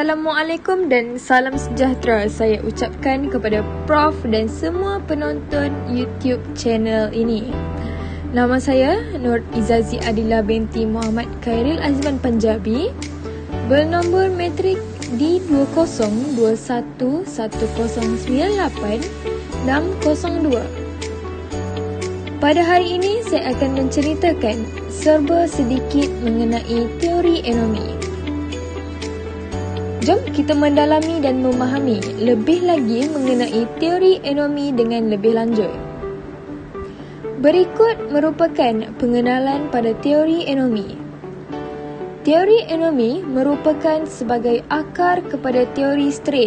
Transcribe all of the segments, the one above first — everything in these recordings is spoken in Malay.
Assalamualaikum dan salam sejahtera saya ucapkan kepada Prof dan semua penonton YouTube channel ini. Nama saya Nur Izazi Adila binti Muhammad Khairil Azman Panjabi, bernombor matrik D20211098-602. Pada hari ini saya akan menceritakan serba sedikit mengenai teori ekonomi. Jom kita mendalami dan memahami lebih lagi mengenai teori ekonomi dengan lebih lanjut. Berikut merupakan pengenalan pada teori ekonomi. Teori ekonomi merupakan sebagai akar kepada teori strain.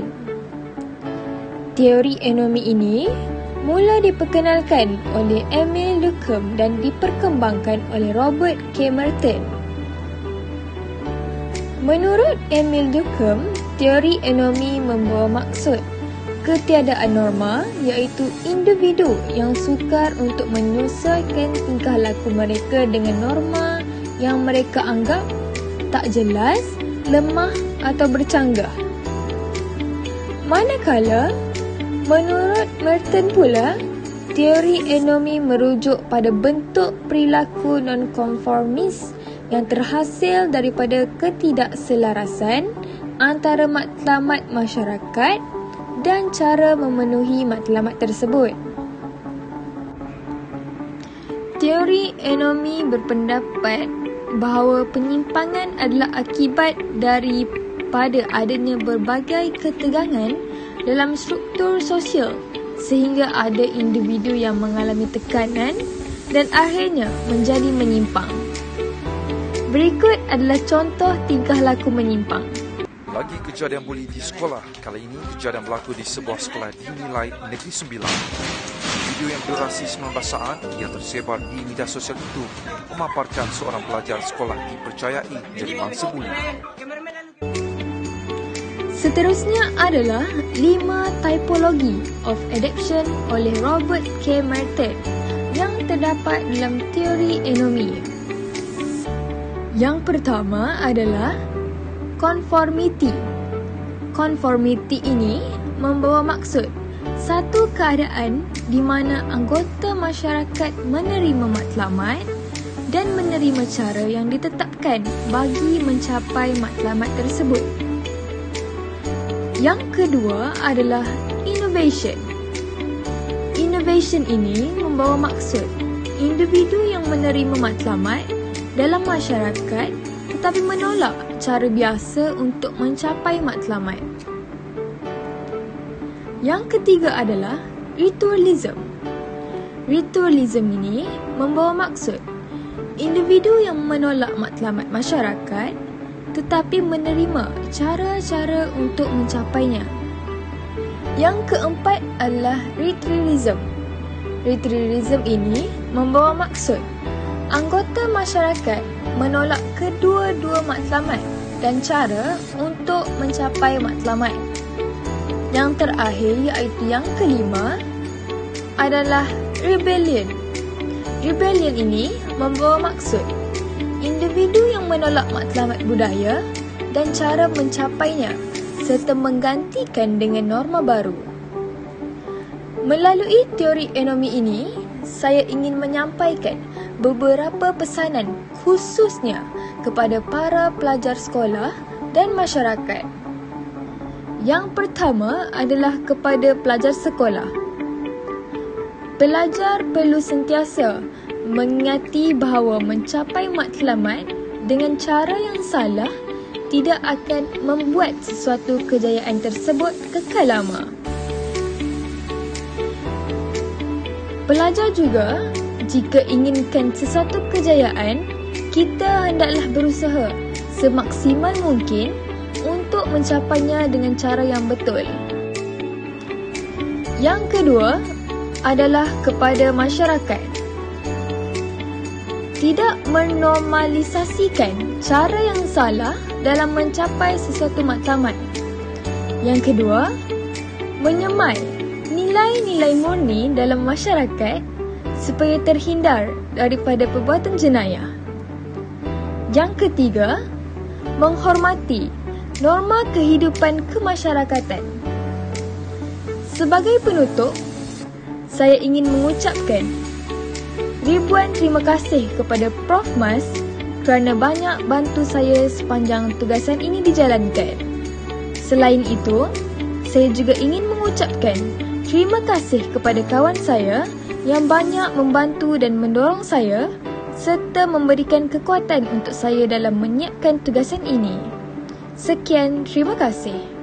Teori ekonomi ini mula diperkenalkan oleh Emil Durkheim dan diperkembangkan oleh Robert K. Merton. Menurut Emil Durkheim, teori ekonomi membawa maksud ketiadaan norma, iaitu individu yang sukar untuk menyesuaikan tingkah laku mereka dengan norma yang mereka anggap tak jelas, lemah atau bercanggah. Manakala, menurut Merton pula, teori ekonomi merujuk pada bentuk perilaku non-konformis yang terhasil daripada ketidakselarasan antara matlamat masyarakat dan cara memenuhi matlamat tersebut. Teori ekonomi berpendapat bahawa penyimpangan adalah akibat daripada adanya berbagai ketegangan dalam struktur sosial sehingga ada individu yang mengalami tekanan dan akhirnya menjadi menyimpang. Berikut adalah contoh tingkah laku menyimpang. Lagi kejadian buli di sekolah. Kali ini kejadian berlaku di sebuah sekolah dinilai Negeri Sembilan. Video yang berdurasi 19 saat yang tersebar di media sosial itu memaparkan seorang pelajar sekolah dipercayai jadi mangsa buli. Seterusnya adalah 5 typology of adaptation oleh Robert K. Merton yang terdapat dalam teori ekonomi. Yang pertama adalah conformity. Conformity ini membawa maksud satu keadaan di mana anggota masyarakat menerima matlamat dan menerima cara yang ditetapkan bagi mencapai matlamat tersebut. Yang kedua adalah innovation. Innovation ini membawa maksud individu yang menerima matlamat dalam masyarakat tetapi menolak cara biasa untuk mencapai matlamat. Yang ketiga adalah ritualism. Ritualism ini membawa maksud individu yang menolak matlamat masyarakat tetapi menerima cara-cara untuk mencapainya. Yang keempat adalah ritualism. Ritualism ini membawa maksud anggota masyarakat menolak kedua-dua matlamat dan cara untuk mencapai matlamat. Yang terakhir iaitu yang kelima adalah rebellion. Rebellion ini membawa maksud individu yang menolak matlamat budaya dan cara mencapainya serta menggantikan dengan norma baru. Melalui teori ekonomi ini, saya ingin menyampaikan beberapa pesanan khususnya kepada para pelajar sekolah dan masyarakat. Yang pertama adalah kepada pelajar sekolah. Pelajar perlu sentiasa mengingati bahawa mencapai matlamat dengan cara yang salah tidak akan membuat sesuatu kejayaan tersebut kekal lama. Pelajar juga, jika inginkan sesuatu kejayaan, kita hendaklah berusaha semaksimal mungkin untuk mencapainya dengan cara yang betul. Yang kedua adalah kepada masyarakat. Tidak menormalisasikan cara yang salah dalam mencapai sesuatu matlamat. Yang kedua, menyemai nilai-nilai murni dalam masyarakat supaya terhindar daripada perbuatan jenayah. Yang ketiga, menghormati norma kehidupan kemasyarakatan. Sebagai penutup, saya ingin mengucapkan ribuan terima kasih kepada Prof. Mas kerana banyak bantu saya sepanjang tugasan ini dijalankan. Selain itu, saya juga ingin mengucapkan terima kasih kepada kawan saya yang banyak membantu dan mendorong saya serta memberikan kekuatan untuk saya dalam menyiapkan tugasan ini. Sekian, terima kasih.